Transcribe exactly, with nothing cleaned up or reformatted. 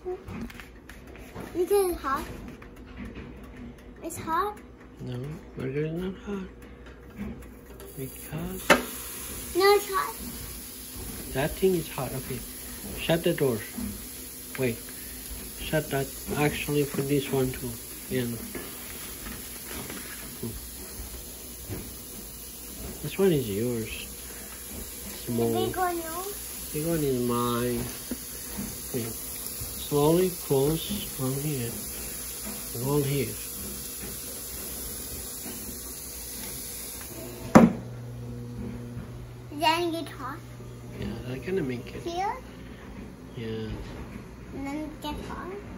Is it hot? It's hot? No, burger is not hot. Because No, it's hot. that thing is hot. Okay, shut the door. Wait, shut that. Actually, put this one too. Yeah. This one is yours. Small. The big one, no? Big one is mine. Okay. Slowly close from here. Hold here. Then get hot. Yeah, that's gonna make it. Here? Yeah. And then get hot.